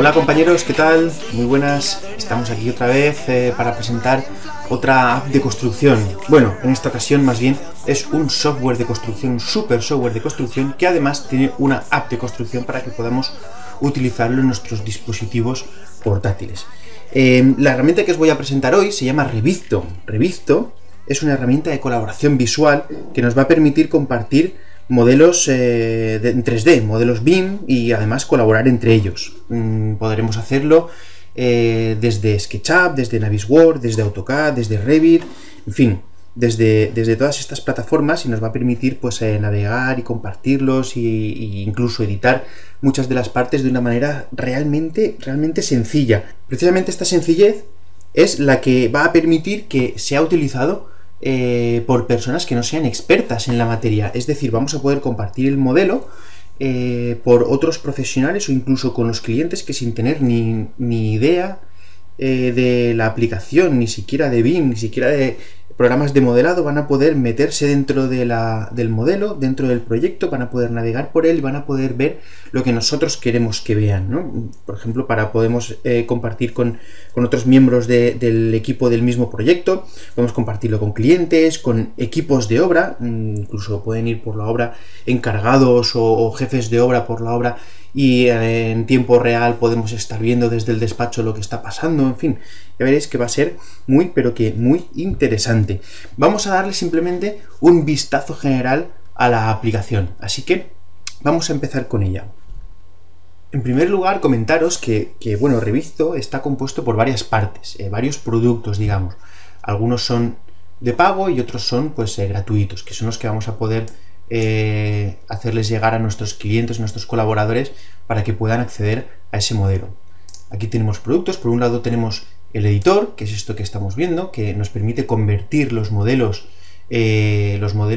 Hola compañeros, ¿qué tal? Muy buenas, estamos aquí otra vez para presentar otra app de construcción. Bueno, en esta ocasión más bien es un software de construcción, un super software de construcción que además tiene una app de construcción para que podamos utilizarlo en nuestros dispositivos portátiles. La herramienta que os voy a presentar hoy se llama Revisto. Revisto es una herramienta de colaboración visual que nos va a permitir compartir modelos en 3D, modelos BIM, y además colaborar entre ellos. Podremos hacerlo desde SketchUp, desde Navisworks, desde AutoCAD, desde Revit, en fin, desde todas estas plataformas, y nos va a permitir pues navegar y compartirlos y incluso editar muchas de las partes de una manera realmente sencilla. Precisamente esta sencillez es la que va a permitir que sea utilizado por personas que no sean expertas en la materia. Es decir, vamos a poder compartir el modelo por otros profesionales o incluso con los clientes que sin tener ni idea de la aplicación, ni siquiera de BIM, ni siquiera de programas de modelado, van a poder meterse dentro del modelo, dentro del proyecto, van a poder navegar por él y van a poder ver lo que nosotros queremos que vean, ¿no? Por ejemplo, podemos compartir con otros miembros del equipo del mismo proyecto, podemos compartirlo con clientes, con equipos de obra, incluso pueden ir por la obra encargados o jefes de obra por la obra, y en tiempo real podemos estar viendo desde el despacho lo que está pasando. En fin, ya veréis que va a ser muy interesante. Vamos a darle simplemente un vistazo general a la aplicación, así que vamos a empezar con ella. En primer lugar, comentaros que bueno, Revisto está compuesto por varias partes, varios productos, digamos. Algunos son de pago y otros son pues gratuitos, que son los que vamos a poder hacerles llegar a nuestros clientes, nuestros colaboradores, para que puedan acceder a ese modelo. Aquí tenemos productos. Por un lado tenemos el editor, que es esto que estamos viendo, que nos permite convertir los modelos en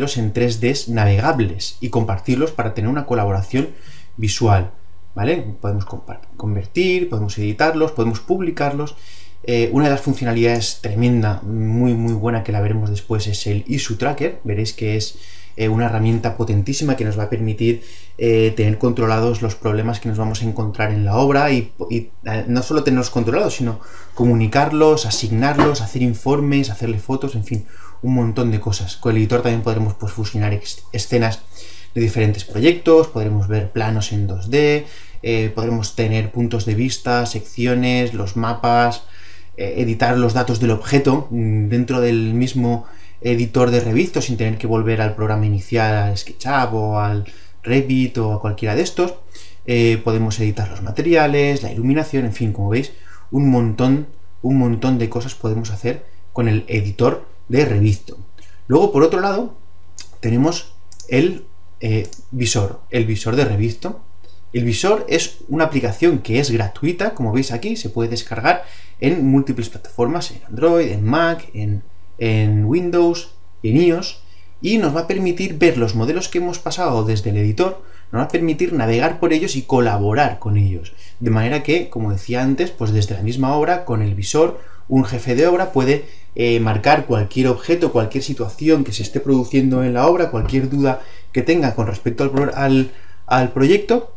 3D navegables y compartirlos para tener una colaboración visual, ¿vale? Podemos convertir, podemos editarlos, podemos publicarlos. Una de las funcionalidades tremenda, muy buena, que la veremos después, es el Issue Tracker. Veréis que es una herramienta potentísima que nos va a permitir tener controlados los problemas que nos vamos a encontrar en la obra y no solo tenerlos controlados, sino comunicarlos, asignarlos, hacer informes, hacerle fotos, en fin, un montón de cosas. Con el editor también podremos pues fusionar escenas de diferentes proyectos, podremos ver planos en 2D, podremos tener puntos de vista, secciones, los mapas, editar los datos del objeto dentro del mismo editor de Revisto sin tener que volver al programa inicial, al SketchUp o al Revit o a cualquiera de estos. Podemos editar los materiales, la iluminación, en fin, como veis, un montón de cosas podemos hacer con el editor de Revisto. Luego, por otro lado, tenemos el visor de Revisto. El visor es una aplicación que es gratuita, como veis aquí, se puede descargar en múltiples plataformas, en Android, en Mac, en Windows y en iOS, y nos va a permitir ver los modelos que hemos pasado desde el editor, nos va a permitir navegar por ellos y colaborar con ellos, de manera que, como decía antes, pues desde la misma obra, con el visor, un jefe de obra puede marcar cualquier objeto, cualquier situación que se esté produciendo en la obra, cualquier duda que tenga con respecto al proyecto,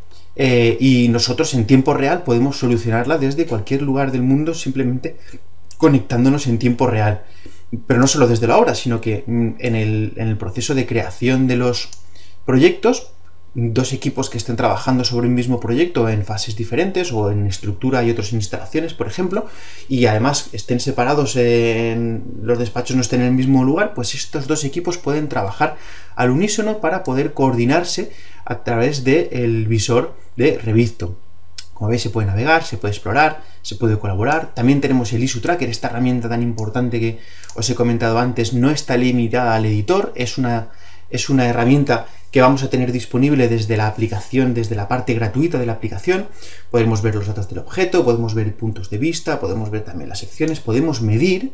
y nosotros en tiempo real podemos solucionarla desde cualquier lugar del mundo, simplemente conectándonos en tiempo real. Pero no solo desde la obra, sino que en el proceso de creación de los proyectos, dos equipos que estén trabajando sobre un mismo proyecto en fases diferentes o en estructura y otros en instalaciones, por ejemplo, y además estén separados, los despachos no estén en el mismo lugar, pues estos dos equipos pueden trabajar al unísono para poder coordinarse a través del visor de Revisto. Como veis, se puede navegar, se puede explorar, se puede colaborar. También tenemos el Issue Tracker, esta herramienta tan importante que os he comentado antes. No está limitada al editor, es una herramienta que vamos a tener disponible desde la aplicación, desde la parte gratuita de la aplicación. Podemos ver los datos del objeto, podemos ver puntos de vista, podemos ver también las secciones, podemos medir,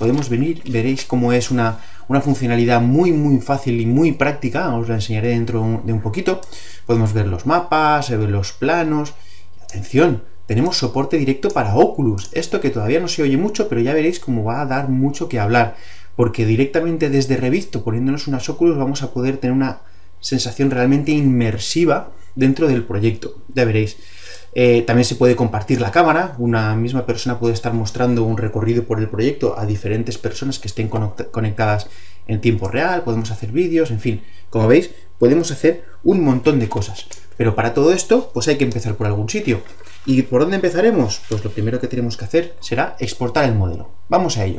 veréis cómo es una funcionalidad muy fácil y muy práctica. Os la enseñaré dentro de un poquito. Podemos ver los mapas, ver los planos. Atención, tenemos soporte directo para Oculus, esto que todavía no se oye mucho, pero ya veréis cómo va a dar mucho que hablar, porque directamente desde Revisto, poniéndonos unas Oculus, vamos a poder tener una sensación realmente inmersiva dentro del proyecto, ya veréis. También se puede compartir la cámara, una misma persona puede estar mostrando un recorrido por el proyecto a diferentes personas que estén conectadas en tiempo real, podemos hacer vídeos, en fin, como veis, podemos hacer un montón de cosas. Pero para todo esto, pues hay que empezar por algún sitio. ¿Y por dónde empezaremos? Pues lo primero que tenemos que hacer será exportar el modelo. Vamos a ello.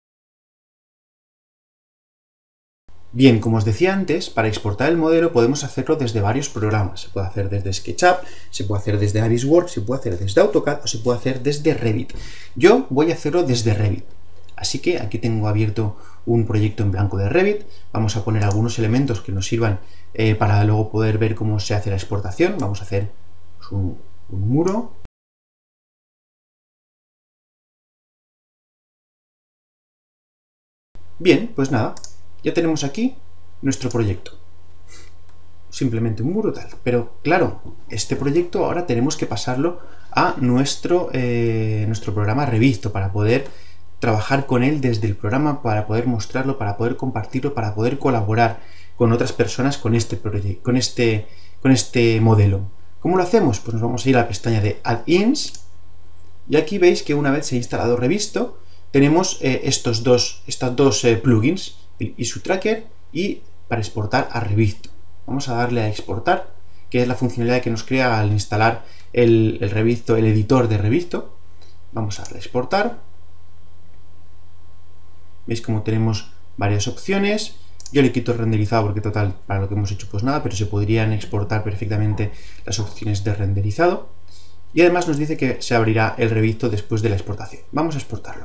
Bien, como os decía antes, para exportar el modelo podemos hacerlo desde varios programas. Se puede hacer desde SketchUp, se puede hacer desde Navisworks, se puede hacer desde AutoCAD o se puede hacer desde Revit. Yo voy a hacerlo desde Revit. Así que aquí tengo abierto un proyecto en blanco de Revit. Vamos a poner algunos elementos que nos sirvan para luego poder ver cómo se hace la exportación. Vamos a hacer un muro. Bien, pues nada, ya tenemos aquí nuestro proyecto. Simplemente un muro tal. Pero claro, este proyecto ahora tenemos que pasarlo a nuestro programa Revit para poder trabajar con él desde el programa, para poder mostrarlo, para poder compartirlo, para poder colaborar con otras personas con este proyecto, con este modelo. ¿Cómo lo hacemos? Pues nos vamos a ir a la pestaña de Add-ins y aquí veis que una vez se ha instalado Revit, tenemos estas dos plugins, el Issue Tracker y para exportar a Revit. Vamos a darle a exportar, que es la funcionalidad que nos crea al instalar el editor de Revit. Vamos a darle a exportar. Veis como tenemos varias opciones. Yo le quito renderizado porque total, para lo que hemos hecho pues nada, pero se podrían exportar perfectamente las opciones de renderizado. Y además nos dice que se abrirá el Revit después de la exportación. Vamos a exportarlo.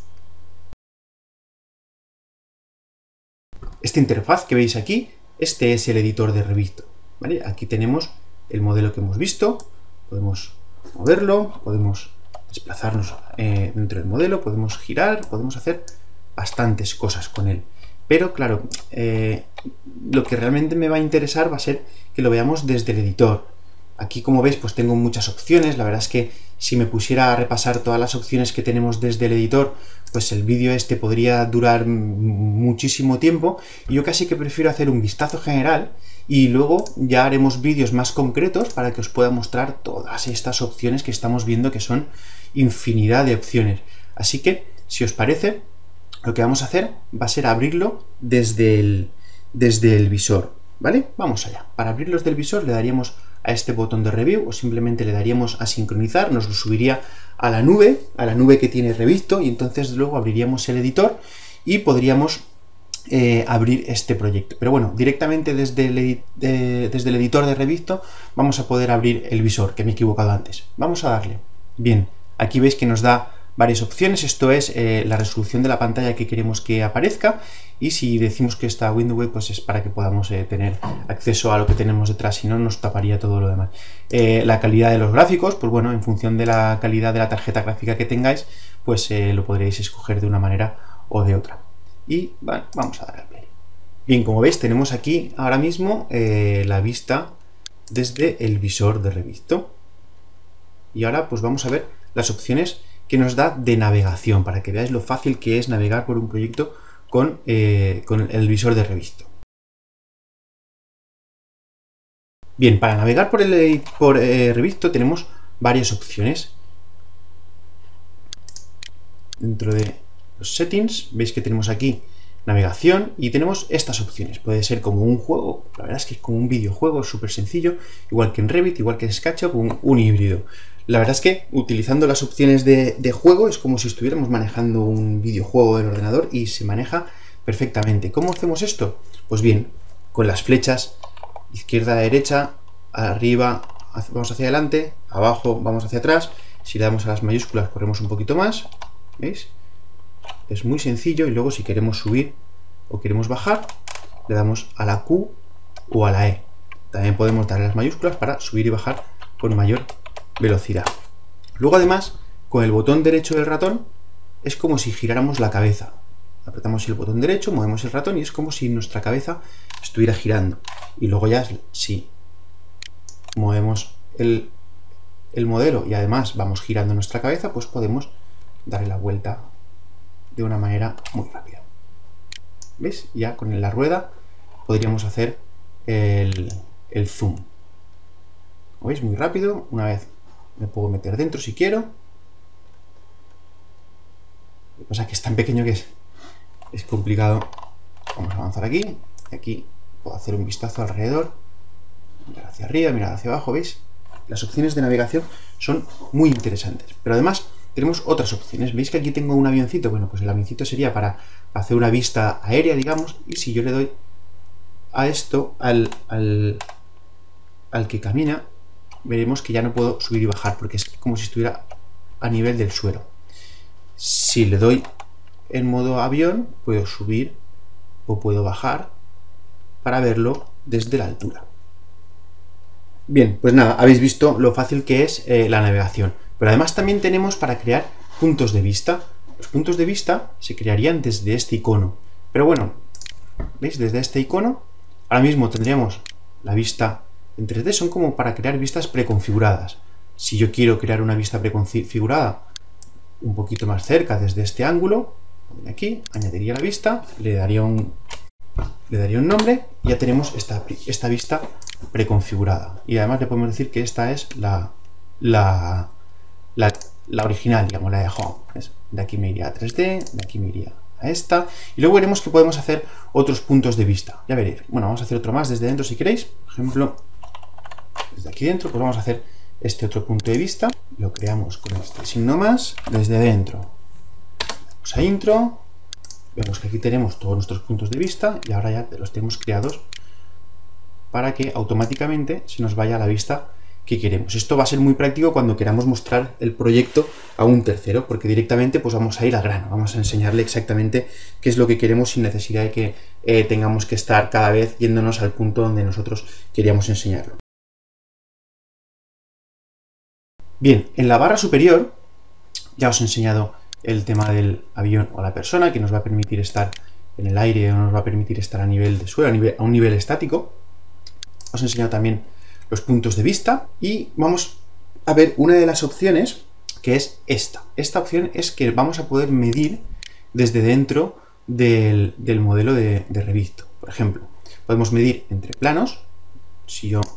Esta interfaz que veis aquí, este es el editor de Revit, ¿vale? Aquí tenemos el modelo que hemos visto, podemos moverlo, podemos desplazarnos dentro del modelo, podemos girar, podemos hacer bastantes cosas con él. Pero claro, lo que realmente me va a interesar va a ser que lo veamos desde el editor. Aquí, como veis, pues tengo muchas opciones. La verdad es que si me pusiera a repasar todas las opciones que tenemos desde el editor, pues el vídeo este podría durar muchísimo tiempo. Y yo casi que prefiero hacer un vistazo general y luego ya haremos vídeos más concretos para que os pueda mostrar todas estas opciones que estamos viendo, que son infinidad de opciones. Así que, si os parece, lo que vamos a hacer va a ser abrirlo desde el visor, ¿vale? Vamos allá. Para abrirlo desde el visor le daríamos a este botón de Review o simplemente le daríamos a sincronizar, nos lo subiría a la nube que tiene Revit, y entonces luego abriríamos el editor y podríamos abrir este proyecto. Pero bueno, directamente desde el editor de Revit vamos a poder abrir el visor, que me he equivocado antes. Vamos a darle. Bien, aquí veis que nos da varias opciones. Esto es la resolución de la pantalla que queremos que aparezca, y si decimos que está Windows, pues es para que podamos tener acceso a lo que tenemos detrás, si no nos taparía todo lo demás. La calidad de los gráficos, pues bueno, en función de la calidad de la tarjeta gráfica que tengáis, pues lo podréis escoger de una manera o de otra. Y bueno, vamos a darle al play. Bien, como veis, tenemos aquí ahora mismo la vista desde el visor de Revit. Y ahora pues vamos a ver las opciones que nos da de navegación, para que veáis lo fácil que es navegar por un proyecto con el visor de Revit. Bien, para navegar por Revit tenemos varias opciones. Dentro de los settings veis que tenemos aquí navegación y tenemos estas opciones. Puede ser como un juego, la verdad es que es como un videojuego, súper sencillo, igual que en Revit, igual que en SketchUp, un híbrido. La verdad es que utilizando las opciones de juego es como si estuviéramos manejando un videojuego del ordenador y se maneja perfectamente. ¿Cómo hacemos esto? Pues bien, con las flechas izquierda a derecha, arriba vamos hacia adelante, abajo vamos hacia atrás. Si le damos a las mayúsculas corremos un poquito más, ¿veis? Es muy sencillo. Y luego si queremos subir o queremos bajar, le damos a la Q o a la E. También podemos darle las mayúsculas para subir y bajar con mayor velocidad. Luego además, con el botón derecho del ratón es como si giráramos la cabeza. Apretamos el botón derecho, movemos el ratón y es como si nuestra cabeza estuviera girando. Y luego ya, si movemos el modelo y además vamos girando nuestra cabeza, pues podemos darle la vuelta de una manera muy rápida. ¿Veis? Ya con la rueda podríamos hacer el zoom. ¿Lo veis? Muy rápido. Una vez me puedo meter dentro si quiero. Lo que pasa es que es tan pequeño que es complicado. Vamos a avanzar aquí. Y aquí puedo hacer un vistazo alrededor. Mirar hacia arriba, mirar hacia abajo, ¿veis? Las opciones de navegación son muy interesantes. Pero además tenemos otras opciones. ¿Veis que aquí tengo un avioncito? Bueno, pues el avioncito sería para hacer una vista aérea, digamos. Y si yo le doy a esto, al que camina, veremos que ya no puedo subir y bajar, porque es como si estuviera a nivel del suelo. Si le doy en modo avión, puedo subir o puedo bajar para verlo desde la altura. Bien, pues nada, habéis visto lo fácil que es la navegación. Pero además también tenemos para crear puntos de vista. Los puntos de vista se crearían desde este icono. Pero bueno, ¿veis? Desde este icono, ahora mismo tendríamos la vista en 3D. Son como para crear vistas preconfiguradas. Si yo quiero crear una vista preconfigurada un poquito más cerca desde este ángulo, aquí, añadiría la vista, le daría un nombre y ya tenemos esta vista preconfigurada. Y además le podemos decir que esta es la original, digamos, la de Home. De aquí me iría a 3D, de aquí me iría a esta. Y luego veremos que podemos hacer otros puntos de vista. Ya veréis. Bueno, vamos a hacer otro más desde dentro si queréis. Por ejemplo, desde aquí dentro, pues vamos a hacer este otro punto de vista. Lo creamos con este signo más desde dentro. Vamos a intro. Vemos que aquí tenemos todos nuestros puntos de vista y ahora ya los tenemos creados para que automáticamente se nos vaya a la vista que queremos. Esto va a ser muy práctico cuando queramos mostrar el proyecto a un tercero, porque directamente pues vamos a ir al grano, vamos a enseñarle exactamente qué es lo que queremos sin necesidad de que tengamos que estar cada vez yéndonos al punto donde nosotros queríamos enseñarlo. Bien, en la barra superior ya os he enseñado el tema del avión o la persona, que nos va a permitir estar en el aire o nos va a permitir estar a nivel de suelo, a un nivel estático. Os he enseñado también los puntos de vista y vamos a ver una de las opciones, que es esta. Esta opción es que vamos a poder medir desde dentro del modelo de Revit. Por ejemplo, podemos medir entre planos. Si yo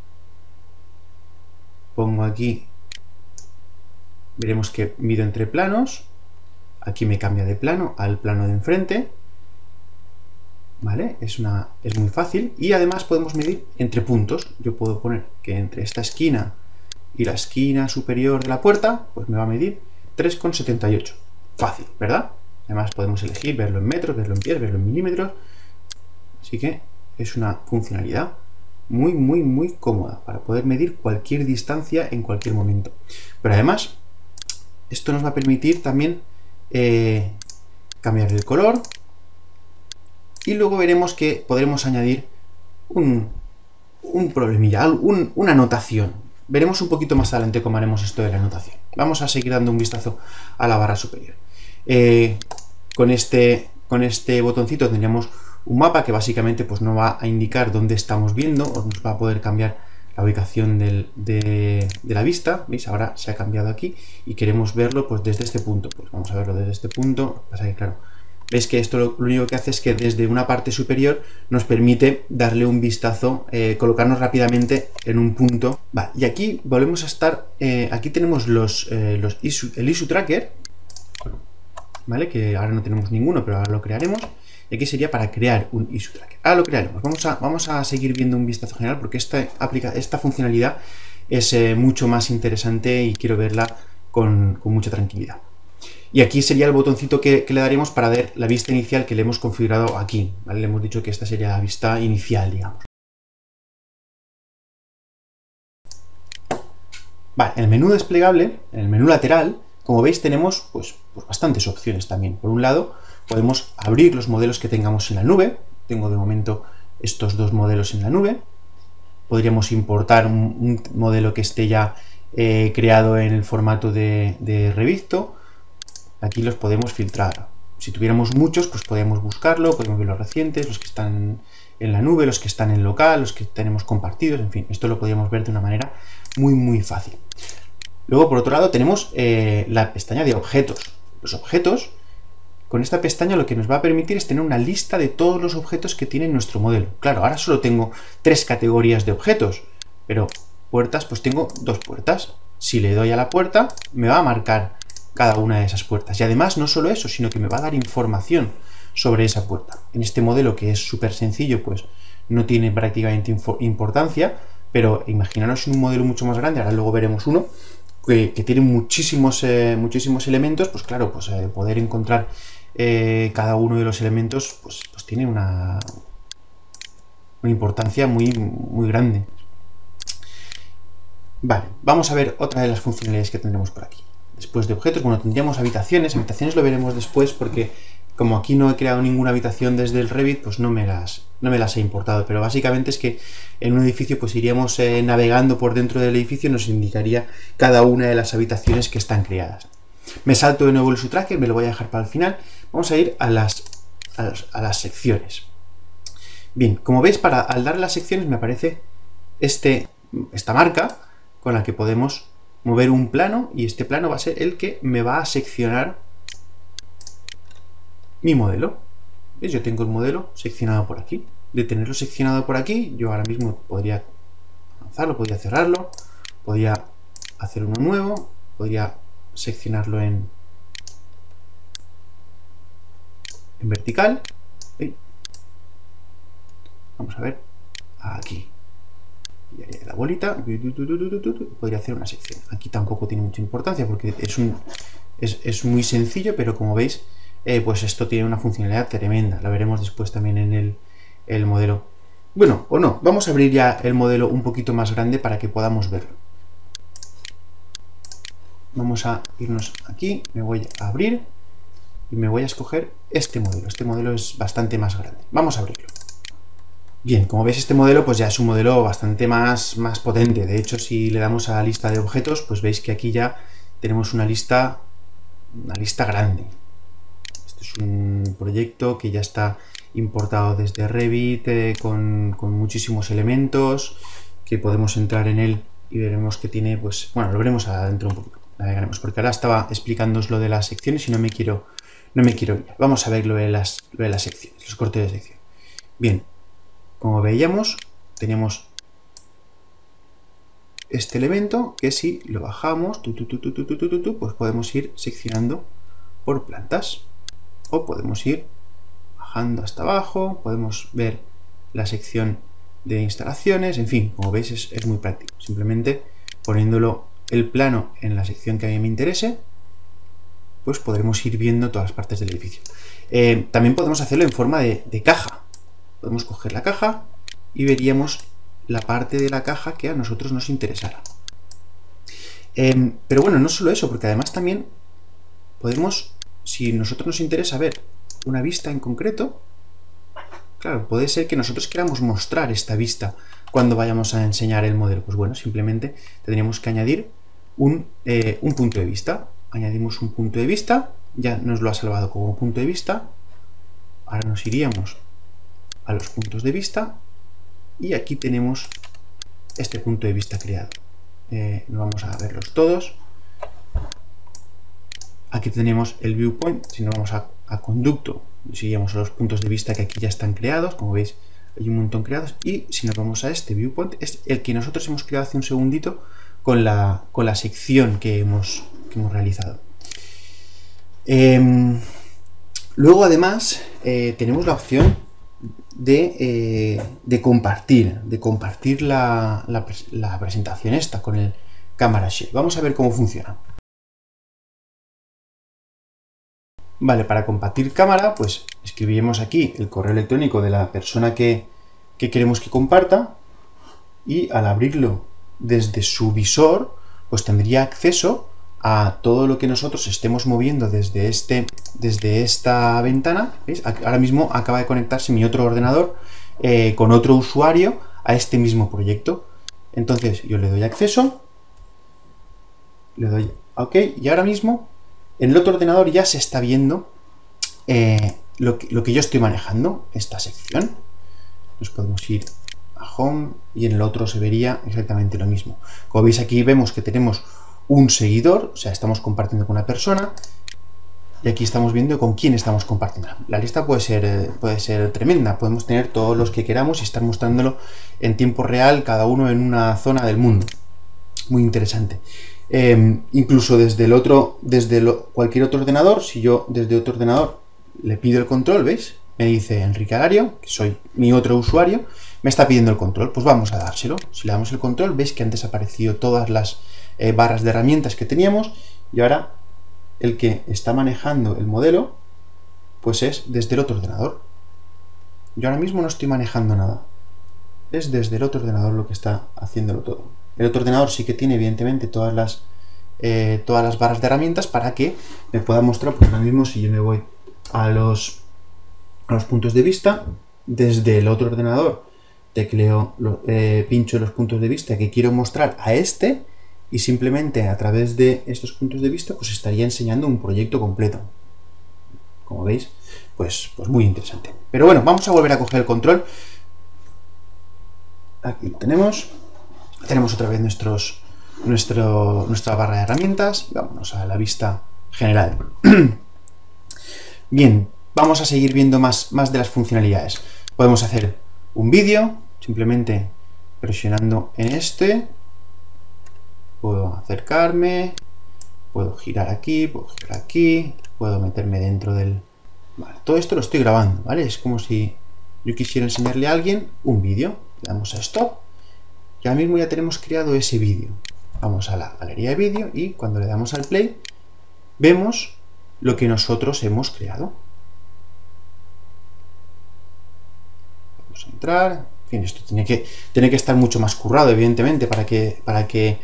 pongo aquí, veremos que mido entre planos. Aquí me cambia de plano al plano de enfrente. ¿Vale? Es muy fácil. Y además podemos medir entre puntos. Yo puedo poner que entre esta esquina y la esquina superior de la puerta, pues me va a medir 3,78. Fácil, ¿verdad? Además podemos elegir verlo en metros, verlo en pies, verlo en milímetros. Así que es una funcionalidad muy, muy, muy cómoda para poder medir cualquier distancia en cualquier momento. Pero además, esto nos va a permitir también cambiar el color. Y luego veremos que podremos añadir un problemilla, una anotación. Veremos un poquito más adelante cómo haremos esto de la anotación. Vamos a seguir dando un vistazo a la barra superior. Con este botoncito tendríamos un mapa que básicamente pues, nos va a indicar dónde estamos viendo, o nos va a poder cambiar la ubicación de la vista. ¿Veis? Ahora se ha cambiado aquí y queremos verlo pues, desde este punto. Pues vamos a verlo desde este punto. Pasa que, claro, veis que esto lo único que hace es que desde una parte superior nos permite darle un vistazo, colocarnos rápidamente en un punto. Vale, y aquí volvemos a estar, aquí tenemos el issue tracker, ¿vale? Que ahora no tenemos ninguno, pero ahora lo crearemos. Y aquí sería para crear un issue tracker. Ahora lo crearemos. Vamos a seguir viendo un vistazo general porque esta funcionalidad es mucho más interesante y quiero verla con mucha tranquilidad. Y aquí sería el botoncito que le daremos para ver la vista inicial que le hemos configurado aquí, ¿vale? Le hemos dicho que esta sería la vista inicial, digamos. Vale, en el menú desplegable, en el menú lateral, como veis tenemos pues bastantes opciones también. Por un lado, podemos abrir los modelos que tengamos en la nube. Tengo de momento estos dos modelos en la nube. Podríamos importar un modelo que esté ya creado en el formato de Revit. Aquí los podemos filtrar. Si tuviéramos muchos, pues podemos buscarlo, podemos ver los recientes, los que están en la nube, los que están en local, los que tenemos compartidos, en fin, esto lo podríamos ver de una manera muy, muy fácil. Luego, por otro lado, tenemos la pestaña de objetos. Los objetos, con esta pestaña lo que nos va a permitir es tener una lista de todos los objetos que tiene nuestro modelo. Claro, ahora solo tengo 3 categorías de objetos, pero puertas, pues tengo 2 puertas. si le doy a la puerta, me va a marcar cada una de esas puertas. Y además, no solo eso, sino que me va a dar información sobre esa puerta. En este modelo, que es súper sencillo, pues no tiene prácticamente importancia, pero imaginaros un modelo mucho más grande, ahora luego veremos uno, que tiene muchísimos elementos, pues claro, pues poder encontrar cada uno de los elementos, pues tiene una importancia muy grande. Vale, vamos a ver otra de las funcionalidades que tendremos por aquí. Después de objetos, bueno, tendríamos habitaciones lo veremos después, porque como aquí no he creado ninguna habitación desde el Revit, pues no me las he importado, pero básicamente es que en un edificio pues iríamos navegando por dentro del edificio y nos indicaría cada una de las habitaciones que están creadas. Me salto de nuevo el subtracker, me lo voy a dejar para el final. Vamos a ir a las secciones. Bien, como veis, al darle las secciones me aparece esta marca con la que podemos mover un plano, y este plano va a ser el que me va a seccionar mi modelo. ¿Veis? Yo tengo el modelo seccionado por aquí. De tenerlo seccionado por aquí, yo ahora mismo podría avanzarlo, podría cerrarlo, podría hacer uno nuevo, podría seccionarlo en vertical. ¿Veis? Vamos a ver aquí. Y haría la bolita, podría hacer una sección. Aquí tampoco tiene mucha importancia porque es muy sencillo, pero como veis, pues esto tiene una funcionalidad tremenda. La veremos después también en el modelo. Bueno, o no, vamos a abrir ya el modelo un poquito más grande para que podamos verlo. Vamos a irnos aquí, me voy a abrir y me voy a escoger este modelo. Este modelo es bastante más grande. Vamos a abrirlo. Bien, como veis, este modelo pues ya es un modelo bastante más potente. De hecho, si le damos a la lista de objetos, pues veis que aquí ya tenemos una lista grande. Este es un proyecto que ya está importado desde Revit, con muchísimos elementos, que podemos entrar en él y veremos que tiene, pues, bueno, lo veremos adentro un poquito. Navegaremos, porque ahora estaba explicándoos lo de las secciones y no me quiero ir. Vamos a ver lo de las secciones, los cortes de sección. Bien. Como veíamos, teníamos este elemento que si lo bajamos, pues podemos ir seccionando por plantas. O podemos ir bajando hasta abajo, podemos ver la sección de instalaciones, en fin, como veis es muy práctico. Simplemente poniéndolo el plano en la sección que a mí me interese, pues podremos ir viendo todas las partes del edificio. También podemos hacerlo en forma de caja. Podemos coger la caja y veríamos la parte de la caja que a nosotros nos interesara. Pero bueno, no solo eso, porque además también podemos, si nosotros nos interesa ver una vista en concreto, claro, puede ser que nosotros queramos mostrar esta vista cuando vayamos a enseñar el modelo. Pues bueno, simplemente tendríamos que añadir un punto de vista. Añadimos un punto de vista, ya nos lo ha salvado como punto de vista. Ahora nos iríamos a los puntos de vista y aquí tenemos este punto de vista creado. No vamos a verlos todos. Aquí tenemos el viewpoint. Si nos vamos a conducto, seguimos a los puntos de vista que aquí ya están creados. Como veis, hay un montón creados. Y si nos vamos a este viewpoint, es el que nosotros hemos creado hace un segundito con la sección que hemos realizado. Luego además tenemos la opción de compartir la presentación esta con el Camera Share. Vamos a ver cómo funciona. Vale, para compartir cámara, pues escribiremos aquí el correo electrónico de la persona que queremos que comparta, y al abrirlo desde su visor, pues tendría acceso a todo lo que nosotros estemos moviendo desde esta ventana. ¿Veis? Ahora mismo acaba de conectarse mi otro ordenador con otro usuario a este mismo proyecto. Entonces yo le doy acceso, le doy a OK, y ahora mismo en el otro ordenador ya se está viendo lo que yo estoy manejando, esta sección. Nos podemos ir a Home y en el otro se vería exactamente lo mismo. Como veis, aquí vemos que tenemos un seguidor, o sea, estamos compartiendo con una persona, y aquí estamos viendo con quién estamos compartiendo. La lista puede ser tremenda, podemos tener todos los que queramos y estar mostrándolo en tiempo real, cada uno en una zona del mundo. Muy interesante. incluso desde cualquier otro ordenador, si yo desde otro ordenador le pido el control, ¿veis? Me dice Enrique Alario, que soy mi otro usuario, me está pidiendo el control, pues vamos a dárselo. Si le damos el control, veis que antes apareció todas las barras de herramientas que teníamos, y ahora el que está manejando el modelo, pues es desde el otro ordenador. Yo ahora mismo no estoy manejando nada. Es desde el otro ordenador lo que está haciéndolo todo. El otro ordenador sí que tiene, evidentemente, todas las barras de herramientas para que me pueda mostrar, pues ahora mismo si yo me voy a los puntos de vista, desde el otro ordenador tecleo, pincho los puntos de vista que quiero mostrar a este, y simplemente a través de estos puntos de vista pues estaría enseñando un proyecto completo. Como veis, pues muy interesante. Pero bueno, vamos a volver a coger el control. Aquí lo tenemos. Tenemos otra vez nuestra barra de herramientas. Vámonos a la vista general. Bien, vamos a seguir viendo más de las funcionalidades. Podemos hacer un vídeo, simplemente presionando en este. Puedo acercarme, puedo girar aquí, puedo meterme dentro del... Vale, todo esto lo estoy grabando, ¿vale? Es como si yo quisiera enseñarle a alguien un vídeo. Le damos a Stop y ahora mismo ya tenemos creado ese vídeo. Vamos a la galería de vídeo y cuando le damos al Play, vemos lo que nosotros hemos creado. Vamos a entrar. En fin, esto tiene que estar mucho más currado, evidentemente, para que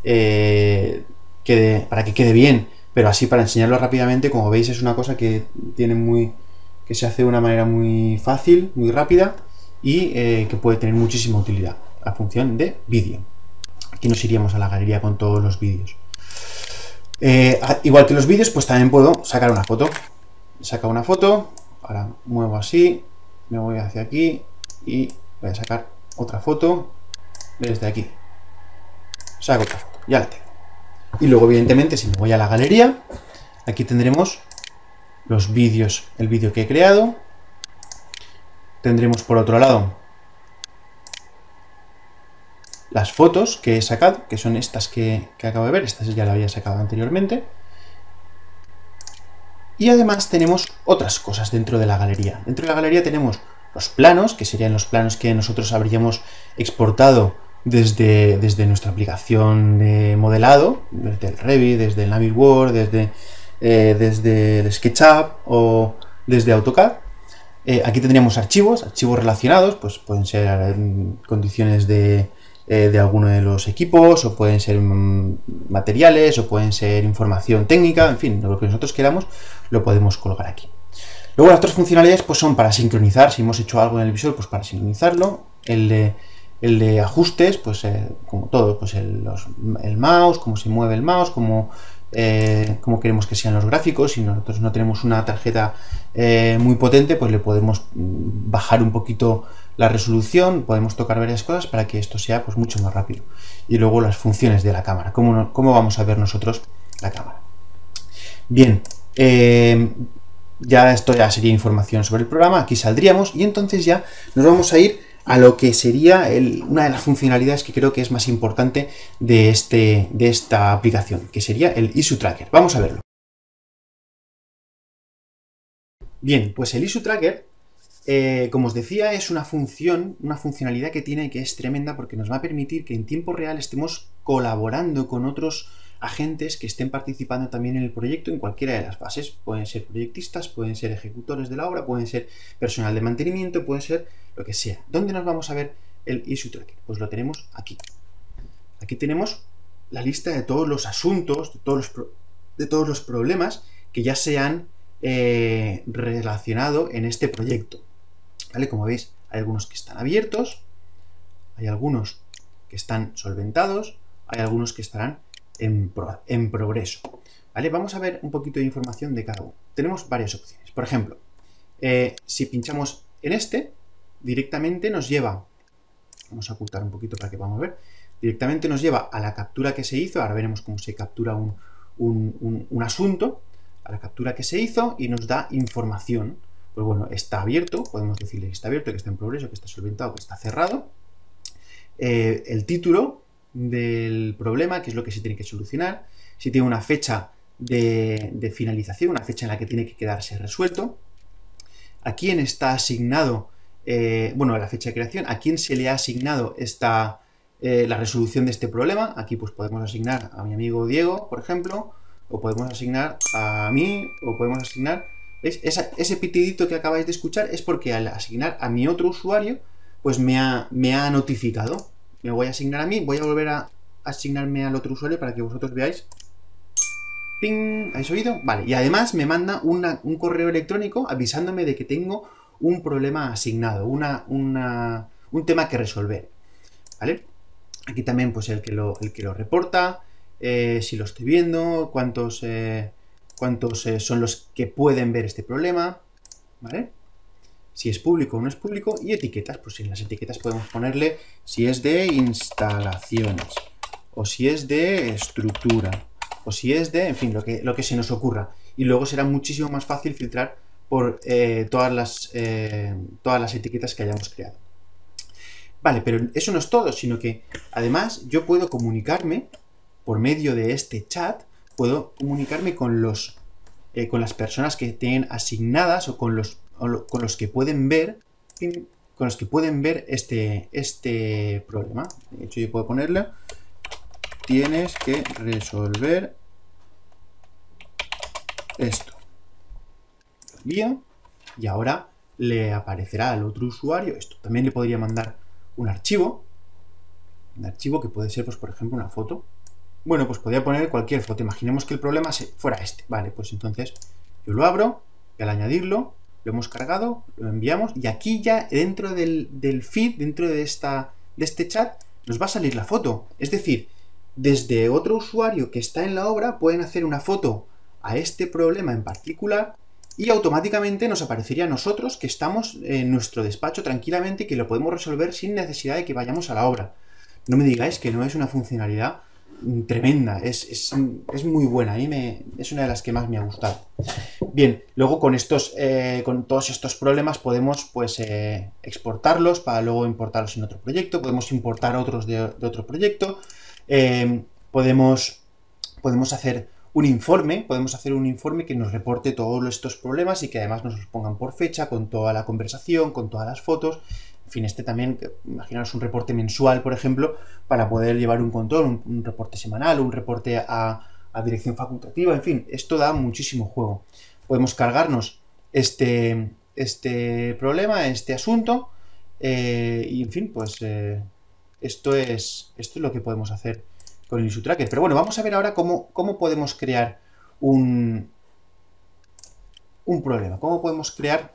quede bien, pero así para enseñarlo rápidamente, como veis, es una cosa que se hace de una manera muy fácil, muy rápida y que puede tener muchísima utilidad, la función de vídeo. Aquí nos iríamos a la galería con todos los vídeos. Igual que los vídeos, pues también puedo sacar una foto. Saco una foto, ahora muevo así, me voy hacia aquí y voy a sacar otra foto desde aquí. Saco otra foto, ya la tengo. Y luego, evidentemente, si me voy a la galería, aquí tendremos los vídeos, el vídeo que he creado. Tendremos por otro lado las fotos que he sacado, que son estas que acabo de ver. Estas ya las había sacado anteriormente. Y además tenemos otras cosas dentro de la galería. Dentro de la galería tenemos los planos, que serían los planos que nosotros habríamos exportado desde nuestra aplicación de modelado, desde el Revit, desde el Navisworks, desde el SketchUp o desde AutoCAD. Aquí tendríamos archivos relacionados, pues pueden ser condiciones de alguno de los equipos, o pueden ser materiales, o pueden ser información técnica, en fin, lo que nosotros queramos lo podemos colocar aquí. Luego las otras funcionalidades pues son para sincronizar, si hemos hecho algo en el visor, pues para sincronizarlo. El de ajustes, pues como todo, pues el mouse, cómo se mueve el mouse, cómo queremos que sean los gráficos. Si nosotros no tenemos una tarjeta muy potente, pues le podemos bajar un poquito la resolución, podemos tocar varias cosas para que esto sea pues mucho más rápido. Y luego las funciones de la cámara, cómo vamos a ver nosotros la cámara. Bien, ya esto ya sería información sobre el programa. Aquí saldríamos y entonces ya nos vamos a ir a lo que sería una de las funcionalidades que creo que es más importante de esta aplicación, que sería el Issue Tracker. Vamos a verlo. Bien, pues el Issue Tracker, como os decía, es una funcionalidad que tiene, que es tremenda, porque nos va a permitir que en tiempo real estemos colaborando con otros agentes que estén participando también en el proyecto en cualquiera de las fases. Pueden ser proyectistas, pueden ser ejecutores de la obra, pueden ser personal de mantenimiento, pueden ser lo que sea. ¿Dónde nos vamos a ver el Issue Tracker? Pues lo tenemos aquí. Aquí tenemos la lista de todos los asuntos, de todos los problemas que ya se han relacionado en este proyecto. ¿Vale? Como veis, hay algunos que están abiertos, hay algunos que están solventados, hay algunos que estarán en progreso. ¿Vale? Vamos a ver un poquito de información de cada uno. Tenemos varias opciones. Por ejemplo, si pinchamos en este, directamente nos lleva, vamos a ocultar un poquito para que podamos ver, directamente nos lleva a la captura que se hizo. Ahora veremos cómo se captura un asunto, a la captura que se hizo, y nos da información. Pues bueno, está abierto, podemos decirle que está abierto, que está en progreso, que está solventado, que está cerrado. El título del problema, qué es lo que se tiene que solucionar, si tiene una fecha de finalización, una fecha en la que tiene que quedarse resuelto, a quién está asignado, la fecha de creación, a quién se le ha asignado la resolución de este problema. Aquí pues podemos asignar a mi amigo Diego, por ejemplo, o podemos asignar a mí, o podemos asignar... ¿Veis? Ese pitidito que acabáis de escuchar es porque al asignar a mi otro usuario, pues me ha notificado. Me voy a asignar a mí, voy a volver a asignarme al otro usuario para que vosotros veáis. ¡Ping! ¿Habéis oído? Vale, y además me manda un correo electrónico avisándome de que tengo un problema asignado, un tema que resolver. ¿Vale? Aquí también pues el que lo reporta, si lo estoy viendo, cuántos son los que pueden ver este problema, ¿vale? Si es público o no es público, y etiquetas, pues en las etiquetas podemos ponerle si es de instalaciones, o si es de estructura, o si es de, en fin, lo que se nos ocurra. Y luego será muchísimo más fácil filtrar por todas las etiquetas que hayamos creado. Vale, pero eso no es todo, sino que además yo puedo comunicarme por medio de este chat, puedo comunicarme con las personas que tienen asignadas o con los que pueden ver este problema. De hecho, yo puedo ponerle tienes que resolver esto. Lo envío y ahora le aparecerá al otro usuario esto. También le podría mandar un archivo que puede ser, pues por ejemplo, una foto. Bueno, pues podría poner cualquier foto. Imaginemos que el problema fuera este. Vale, pues entonces yo lo abro y al añadirlo, lo hemos cargado, lo enviamos y aquí ya dentro del feed, dentro de este chat, nos va a salir la foto. Es decir, desde otro usuario que está en la obra pueden hacer una foto a este problema en particular y automáticamente nos aparecería a nosotros que estamos en nuestro despacho tranquilamente y que lo podemos resolver sin necesidad de que vayamos a la obra. No me digáis que no es una funcionalidad tremenda, es muy buena, a mí es una de las que más me ha gustado. Bien, luego con todos estos problemas podemos pues exportarlos para luego importarlos en otro proyecto, podemos importar otros de otro proyecto, podemos hacer un informe, que nos reporte todos estos problemas y que además nos los pongan por fecha, con toda la conversación, con todas las fotos. En fin, también, imaginaos un reporte mensual, por ejemplo, para poder llevar un control, un reporte semanal, un reporte a dirección facultativa, en fin, esto da muchísimo juego. Podemos cargarnos este problema, este asunto, y en fin, pues esto es lo que podemos hacer con el IssueTracker. Pero bueno, vamos a ver ahora cómo podemos crear un problema, cómo podemos crear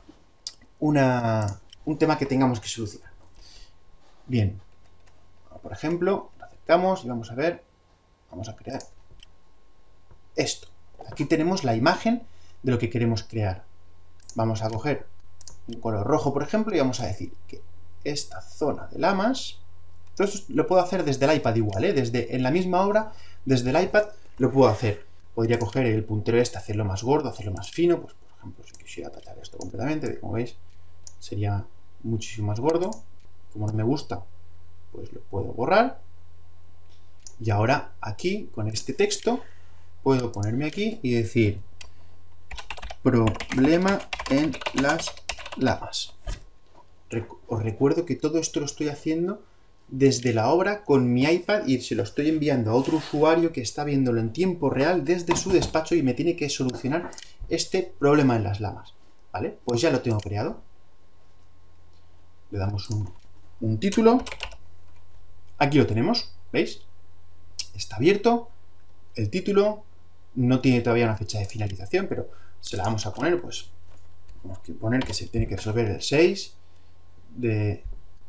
un tema que tengamos que solucionar. Bien, por ejemplo, lo acercamos y vamos a ver, vamos a crear esto. Aquí tenemos la imagen de lo que queremos crear. Vamos a coger un color rojo, por ejemplo, y vamos a decir que esta zona de lamas, todo esto lo puedo hacer desde el iPad igual, en la misma obra, desde el iPad lo puedo hacer. Podría coger el puntero hacerlo más gordo, hacerlo más fino, pues por ejemplo, si quisiera tachar esto completamente, como veis, sería muchísimo más gordo. Como no me gusta, pues lo puedo borrar. Y ahora aquí, con este texto, puedo ponerme aquí y decir problema en las lamas. Os recuerdo que todo esto lo estoy haciendo desde la obra con mi iPad y se lo estoy enviando a otro usuario que está viéndolo en tiempo real desde su despacho y me tiene que solucionar este problema en las lamas. ¿Vale? Pues ya lo tengo creado. Le damos un título. Aquí lo tenemos, ¿veis? Está abierto. El título no tiene todavía una fecha de finalización, pero se la vamos a poner, pues tenemos que poner que se tiene que resolver el 6 de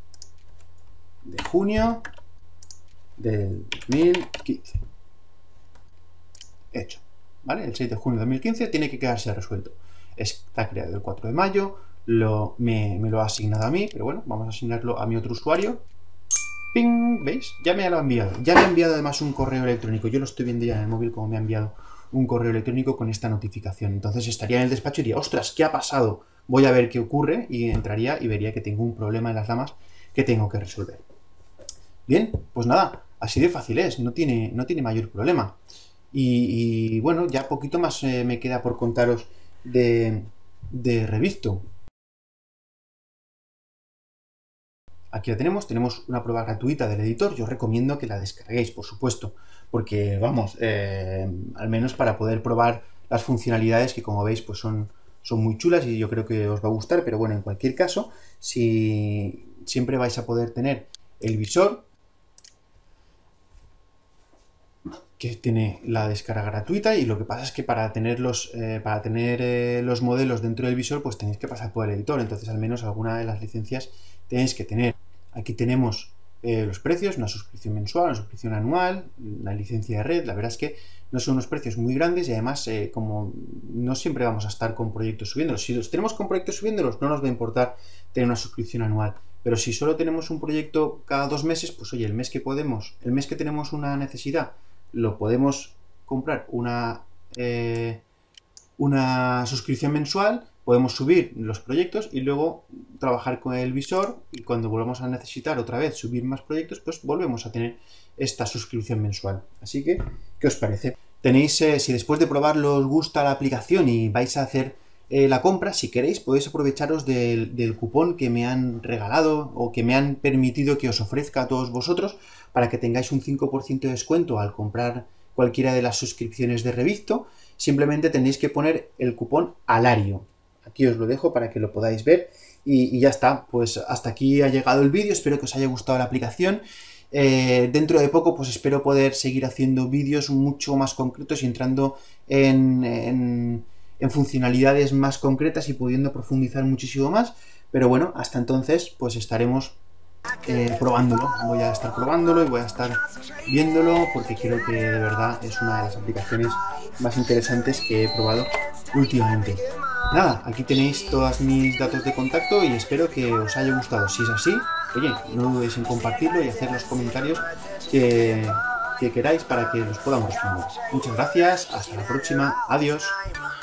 junio del 2015. Hecho, ¿vale? El 6 de junio de 2015 tiene que quedarse resuelto. Está creado el 4 de mayo, me lo ha asignado a mí, pero bueno, vamos a asignarlo a mi otro usuario. ¡Ping! ¿Veis? Ya me lo ha enviado. Ya me ha enviado además un correo electrónico. Yo lo estoy viendo ya en el móvil como me ha enviado un correo electrónico con esta notificación. Entonces estaría en el despacho y diría, ostras, ¿qué ha pasado? Voy a ver qué ocurre y entraría y vería que tengo un problema en las lamas que tengo que resolver. Bien, pues nada, Así de fácil es, no tiene mayor problema. Y bueno, ya poquito más me queda por contaros de Revisto. Aquí la tenemos una prueba gratuita del editor. Yo os recomiendo que la descarguéis, por supuesto, porque vamos, al menos para poder probar las funcionalidades que, como veis, pues son muy chulas y yo creo que os va a gustar. Pero bueno, en cualquier caso, si siempre vais a poder tener el visor, que tiene la descarga gratuita, y lo que pasa es que para tener los modelos dentro del visor, pues tenéis que pasar por el editor. Entonces, al menos alguna de las licencias tenéis que tener. Aquí tenemos los precios, una suscripción mensual, una suscripción anual, una licencia de red. La verdad es que no son unos precios muy grandes y además, como no siempre vamos a estar con proyectos subiéndolos. Si los tenemos con proyectos subiéndolos, no nos va a importar tener una suscripción anual. Pero si solo tenemos un proyecto cada 2 meses, pues oye, el mes que tenemos una necesidad, lo podemos comprar una suscripción mensual, podemos subir los proyectos y luego trabajar con el visor, y cuando volvamos a necesitar otra vez subir más proyectos, pues volvemos a tener esta suscripción mensual. Así que, ¿qué os parece? Tenéis, si después de probarlo os gusta la aplicación y vais a hacer la compra, si queréis podéis aprovecharos del cupón que me han regalado o que me han permitido que os ofrezca a todos vosotros, para que tengáis un 5% de descuento al comprar cualquiera de las suscripciones de Revisto. Simplemente tenéis que poner el cupón ALARIO. Aquí os lo dejo para que lo podáis ver y ya está. Pues hasta aquí ha llegado el vídeo, espero que os haya gustado la aplicación. Dentro de poco pues espero poder seguir haciendo vídeos mucho más concretos y entrando en funcionalidades más concretas y pudiendo profundizar muchísimo más. Pero bueno, hasta entonces pues estaremos probándolo. Voy a estar probándolo y voy a estar viéndolo, porque creo que de verdad es una de las aplicaciones más interesantes que he probado últimamente. Nada, aquí tenéis todos mis datos de contacto y espero que os haya gustado. Si es así, oye, no dudéis en compartirlo y hacer los comentarios que queráis para que los podamos responder. Muchas gracias, hasta la próxima, adiós.